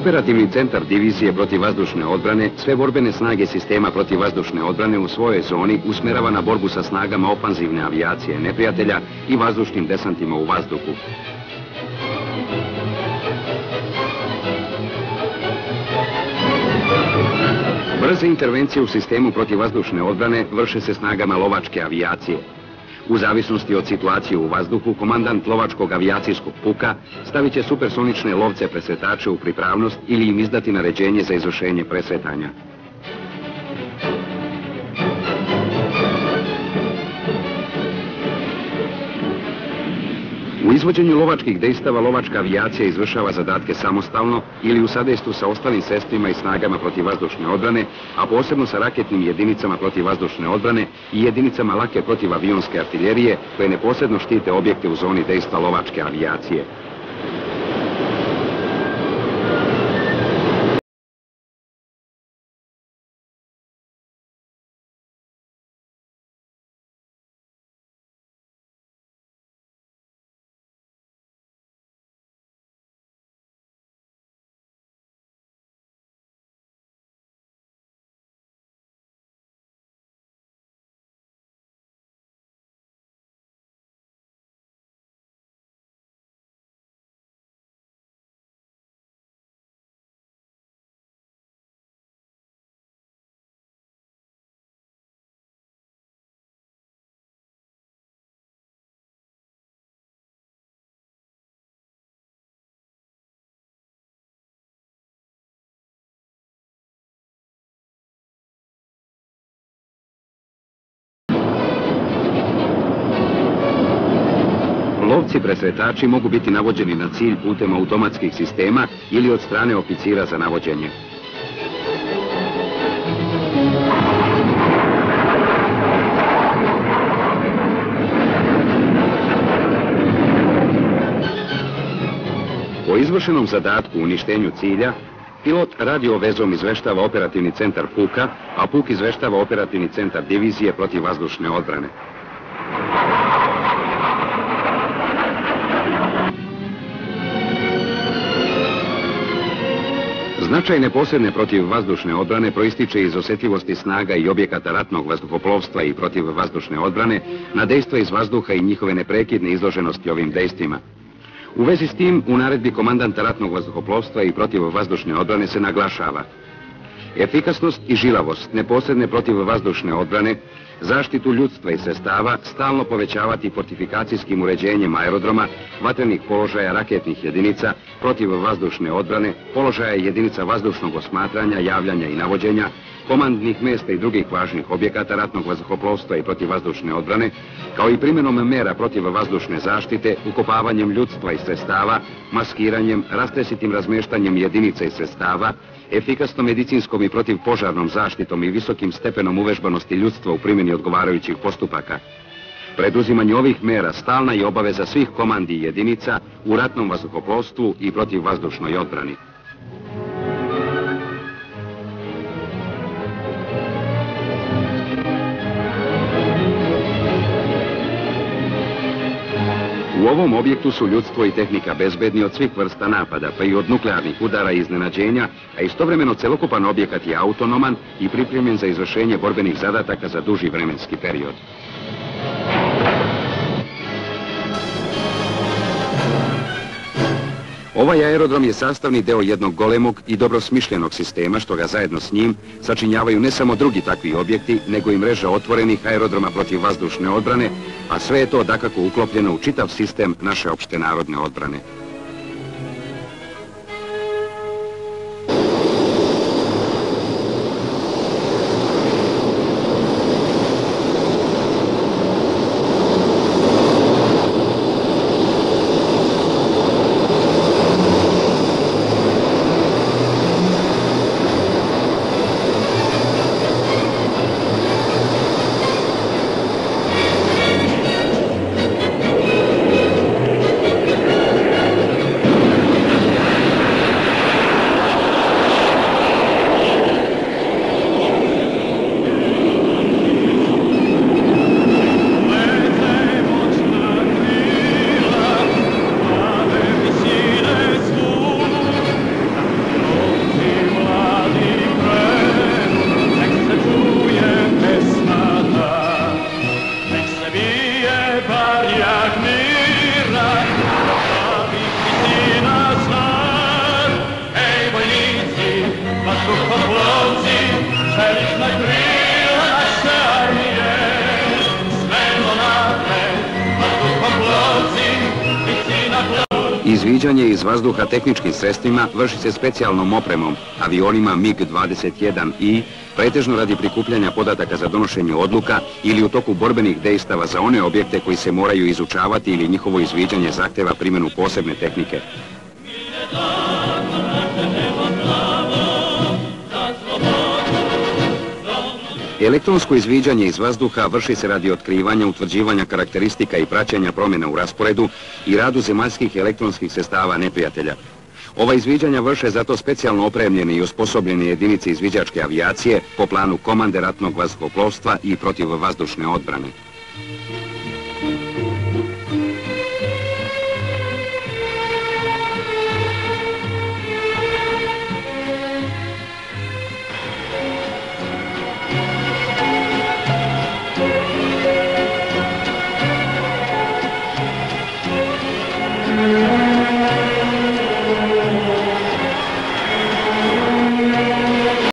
Operativni centar divizije protivvazdušne odbrane sve borbene snage sistema protivvazdušne odbrane u svojoj zoni usmjerava na borbu sa snagama ofanzivne avijacije neprijatelja i vazdušnim desantima u vazduhu. Brze intervencije u sistemu protivvazdušne odbrane vrše se snagama lovačke avijacije. U zavisnosti od situacije u vazduhu, komandant lovačkog avijacijskog puka stavit će supersonične lovce presretače u pripravnost ili im izdati naređenje za izvršenje presretanja. U izvođenju lovačkih dejstava lovačka avijacija izvršava zadatke samostalno ili u sadejstvu sa ostalim sredstvima i snagama protivvazdušne odbrane, a posebno sa raketnim jedinicama protivvazdušne odbrane i jedinicama lake protivavionske artiljerije koje neposredno štite objekte u zoni dejstva lovačke avijacije. Lovci presretači mogu biti navođeni na cilj putem automatskih sistema ili od strane oficira za navođenje. Po izvršenom zadatku uništenju cilja, pilot radio vezom izveštava operativni centar puka, a puk izveštava operativni centar divizije protivvazdušne odbrane. Značaj neposredne protivvazdušne odbrane proističe iz osjetljivosti snaga i objekata ratnog vazduhoplovstva i protivvazdušne odbrane na dejstva iz vazduha i njihove neprekidne izloženosti ovim dejstvima. U vezi s tim, u naredbi komandanta ratnog vazduhoplovstva i protivvazdušne odbrane se naglašava efikasnost i žilavost neposredne protivvazdušne odbrane, zaštitu ljudstva i sredstava stalno povećavati fortifikacijskim uređenjem aerodroma, vatrenih položaja raketnih jedinica, protivvazdušne odbrane, položaja jedinica vazdušnog osmatranja, javljanja i navođenja, komandnih mjesta i drugih važnih objekata ratnog vazduhoplovstva i protivvazdušne odbrane, kao i primjenom mera protivvazdušne zaštite, ukopavanjem ljudstva i sredstava, maskiranjem, rastresitim razmještanjem jedinica i sredstava, efikasnom medicinskom i protivpožarnom zaštitom i visokim stepenom uvežbanosti ljudstva u primjeni odgovarajućih postupaka. Preduzimanje ovih mera stalna je obaveza svih komandi i jedinica u ratnom vazduhoplovstvu i protivvazdušnoj odbrani. U ovom objektu su ljudstvo i tehnika bezbedni od svih vrsta napada, pa i od nuklearnih udara i iznenađenja, a istovremeno celokupan objekat je autonoman i pripremljen za izvršenje borbenih zadataka za duži vremenski period. Ovaj aerodrom je sastavni deo jednog golemog i dobro smišljenog sistema, što ga zajedno s njim sačinjavaju ne samo drugi takvi objekti, nego i mreža otvorenih aerodroma protivvazdušne odbrane, a sve je to dakako uklopljeno u čitav sistem naše opšte narodne odbrane. Vazduhoplovci, čelična krila naše armije, smemo napred, vazduhoplovci, visina plovu. Izviđanje iz vazduha tehničkim sredstvima vrši se specijalnom opremom, avionima MiG-21I, pretežno radi prikupljanja podataka za donošenje odluka ili u toku borbenih dejstava za one objekte koji se moraju izučavati ili njihovo izviđanje zahteva primjenu posebne tehnike. Elektronsko izviđanje iz vazduha vrši se radi otkrivanja, utvrđivanja karakteristika i praćenja promjena u rasporedu i radu zemaljskih elektronskih sredstava neprijatelja. Ova izviđanja vrše zato specijalno opremljene i osposobljene jedinice izviđačke avijacije po planu komande ratnog vazduhoplovstva i protivvazdušne odbrane.